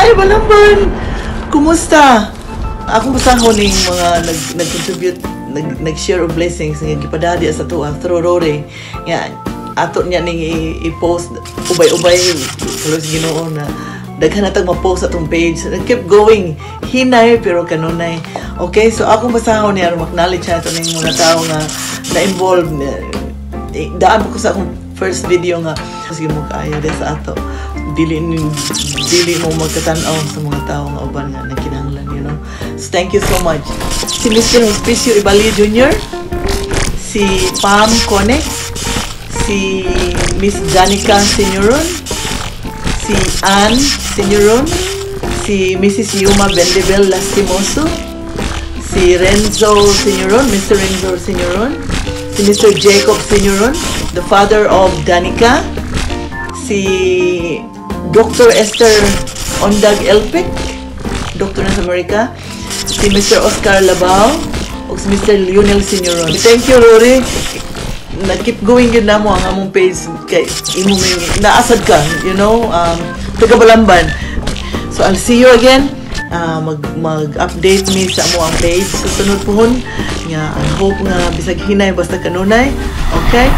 Hi, Balamban! Kumusta? Ako masahon ng mga nag-contribute, nag-share of blessings nga gipadadi sa tuwa through Rory. Nga, ato niya ning i-post ubay-ubay tuloy sa Ginoo na daghan natag ma-post atong page. Keep going. Hinay pero kanunay. Okay, so ako masahon niya acknowledge nato ning mga tao nga na-involved. Daan ko sa akong first video nga sige mo kaayo sa ato. Dili mo magkatanaw sa mga tao nga uban nga nakinahanglan, you know. So thank you so much. Si Mr. Hospicio Ibali Jr., si Pam Cone, si Miss Janica Senyoron, si Ann Senyoron, si Mrs. Yuma Bendebel Lastimoso, si Renzo Senyoron, Mr. Renzo Senyoron, si Mr. Jacob Senyoron, the father of Danica, si Dr. Esther Ondag Elpic, Dr. ng Amerika, si Mr. Oscar Labao, o si Mr. Lionel Senyoron. Thank you, Rory. Na-keep going yun na mo ang among page kay imong naasad ka, you know, taga Balamban. So, I'll see you again. Mag-update me sa among page. Susunod pohon nga, I hope nga bisag hinay basta kanunay. Okay?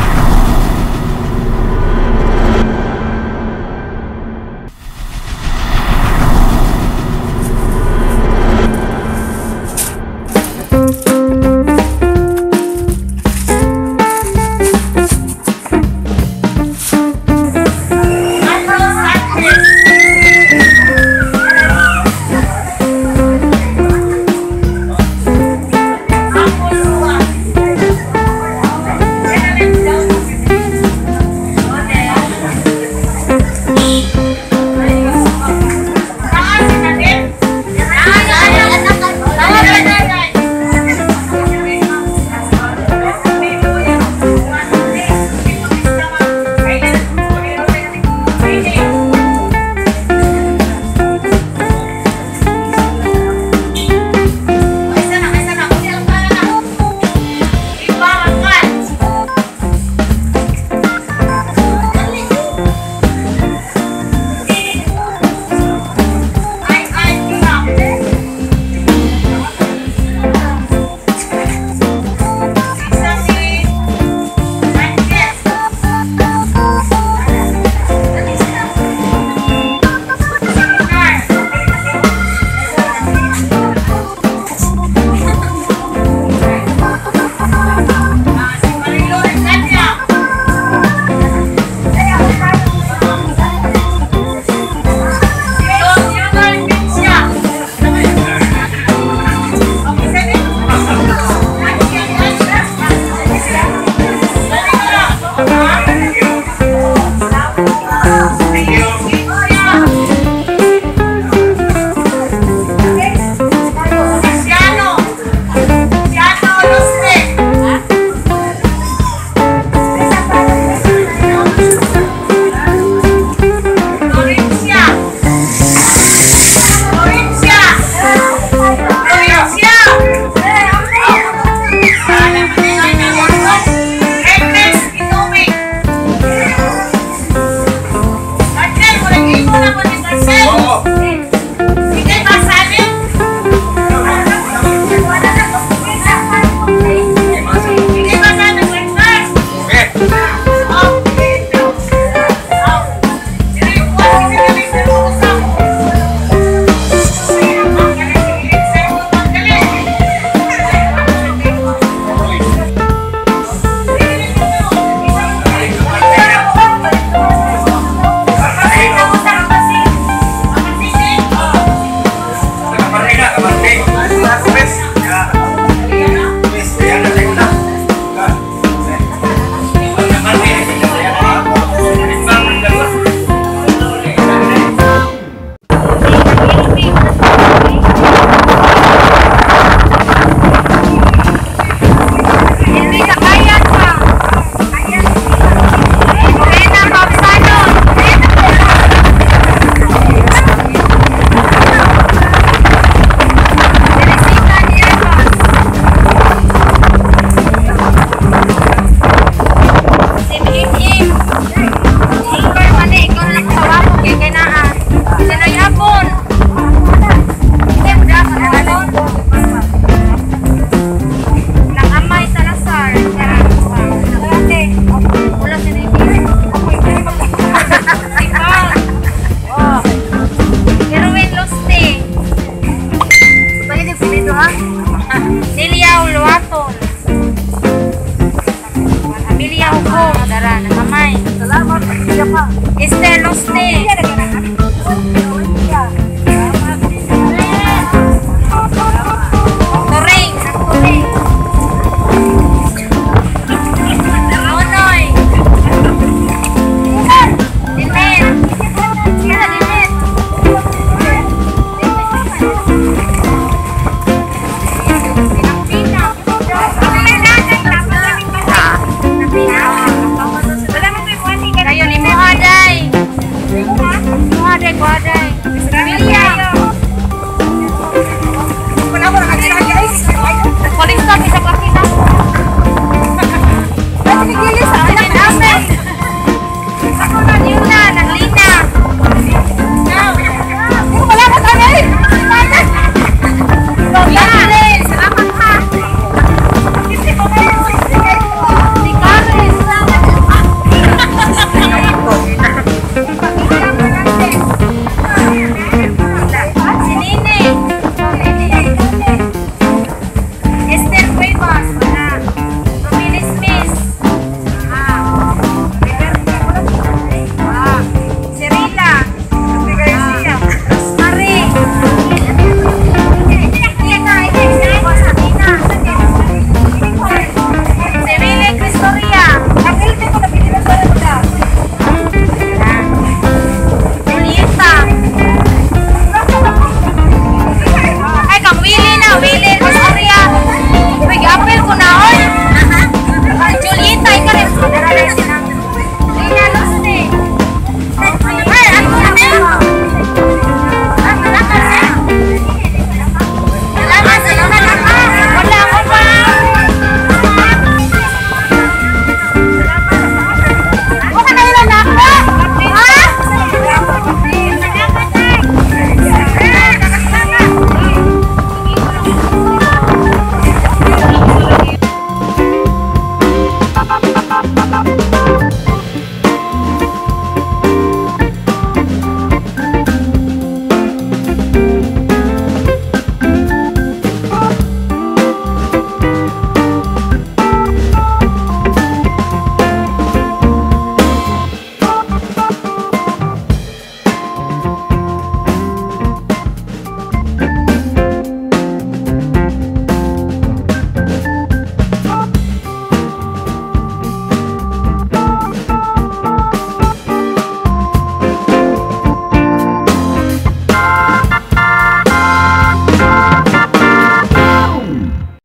day, kuha day.